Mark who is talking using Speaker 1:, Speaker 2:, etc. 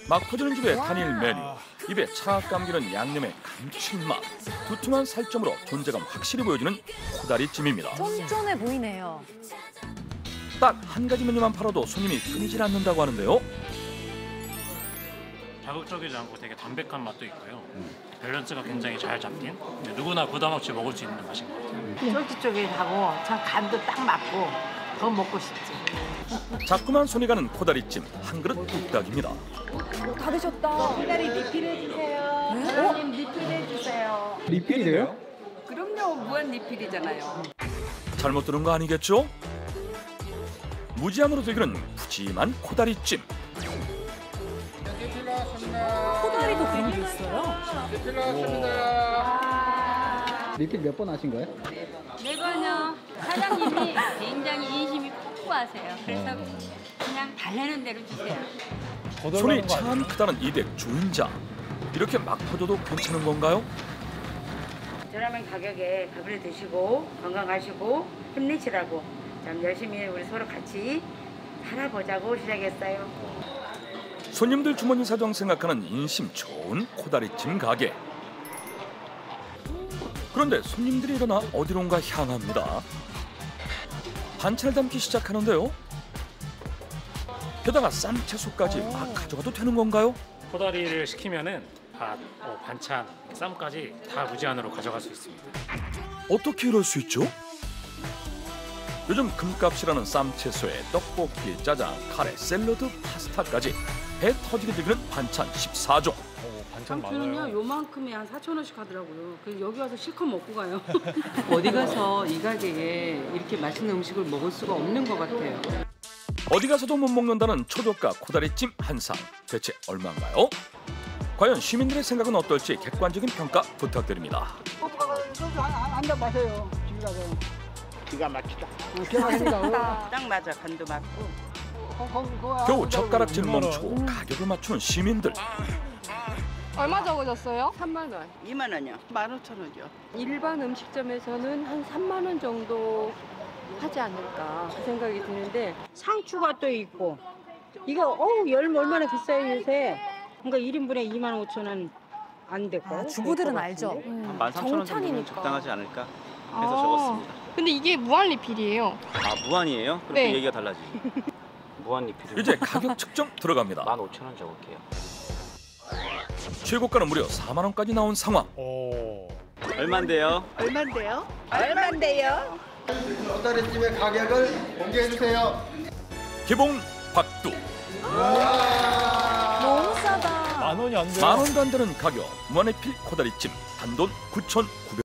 Speaker 1: 막 퍼지는 집의 단일 메뉴, 입에 착 감기는 양념의 감칠맛, 두툼한 살점으로 존재감 확실히 보여주는 코다리찜입니다.
Speaker 2: 쫀쫀해 보이네요.
Speaker 1: 딱 한 가지 메뉴만 팔아도 손님이 끊이질 않는다고 하는데요.
Speaker 3: 자극적이지 않고 되게 담백한 맛도 있고요. 밸런스가 굉장히 잘 잡힌 누구나 부담 없이 먹을 수 있는 맛인 것 같아요.
Speaker 4: 쫄깃쫄깃하고 참 간도 딱 맞고 더 먹고 싶지.
Speaker 1: 자꾸만 손이 가는 코다리찜 한 그릇 뚝딱입니다.
Speaker 2: 다 드셨다.
Speaker 4: 코다리 리필해주세요. 사장님 리필해주세요.
Speaker 5: 리필이 돼요?
Speaker 4: 그럼요. 무한 리필이잖아요.
Speaker 1: 잘못 들은 거 아니겠죠? 무제한으로 되기는 푸짐한 코다리찜.
Speaker 2: 코다리도 그런 게 있어요?
Speaker 5: 리필 몇 번 하신 거예요?
Speaker 6: 네 번요. 사장님이 굉장히 인심이 풍부하세요. 그래서 그냥 달래는 대로 주세요.
Speaker 1: 손이 참 크다는 이댁 주인장. 이렇게 막 퍼줘도 괜찮은 건가요?
Speaker 7: 저렴한 가격에 밥을 드시고 건강하시고 힘내시라고 참 열심히 우리 서로 같이 살아보자고 시작했어요.
Speaker 1: 손님들 주머니 사정 생각하는 인심 좋은 코다리찜 가게. 그런데 손님들이 일어나 어디론가 향합니다. 반찬을 담기 시작하는데요. 게다가 쌈 채소까지 막 가져가도 되는 건가요?
Speaker 3: 코다리를 시키면은 밥, 반찬, 쌈까지 다 무제한으로 가져갈 수 있습니다.
Speaker 1: 어떻게 이럴 수 있죠? 요즘 금값이라는 쌈 채소에 떡볶이, 짜장, 카레, 샐러드, 파스타까지 배 터지게 되기는 반찬 14종.
Speaker 8: 상추는요 요만큼에 한 4,000원씩 하더라고요. 그래서 여기 와서 실컷 먹고 가요.
Speaker 4: 어디 가서 이 가게에 이렇게 맛있는 음식을 먹을 수가 없는 것 같아요.
Speaker 1: 어디 가서도 못 먹는다는 초저가 코다리찜 한 상. 대체 얼마인가요? 과연 시민들의 생각은 어떨지 객관적인 평가 부탁드립니다.
Speaker 5: 한잔 마세요. 집에 가서.
Speaker 7: 기가 막히다.
Speaker 5: 기가 막힙니다.
Speaker 7: 딱 맞아. 간도 맞고.
Speaker 1: 겨우 젓가락질 멈추고 가격을 맞추는 시민들.
Speaker 9: 얼마 적으셨어요?
Speaker 8: 3만 원.
Speaker 7: 2만 원이요.
Speaker 8: 15,000원이요.
Speaker 9: 일반 음식점에서는 한 3만 원 정도 하지 않을까 그 생각이 드는데
Speaker 4: 상추가 또 있고 이거 열 얼마나 비싸요 요새. 그러니까 1인분에 25,000원 안 될까요?
Speaker 2: 주부들은 알죠.
Speaker 10: 13,000원 정도면
Speaker 2: 정찬이니까.
Speaker 10: 적당하지 않을까 해서 적었습니다.
Speaker 9: 근데 이게 무한 리필이에요.
Speaker 10: 아, 무한이에요? 그럼
Speaker 9: 네.
Speaker 10: 또 얘기가 달라지죠. 무한 리필을
Speaker 1: 이제 가격 측정 들어갑니다.
Speaker 10: 15,000원 적을게요.
Speaker 1: 최고가는 무려 4만 원까지 나온 상황.
Speaker 10: 얼만데요?
Speaker 4: 얼만데요? 얼만데요?
Speaker 5: 코다리찜의 가격을 공개해 주세요.
Speaker 1: 기본 박두.
Speaker 2: 너무 싸다.
Speaker 5: 만 원이 안 돼요.
Speaker 1: 만 원도 안 되는 가격. 무한리필 코다리찜 단돈 9,900원.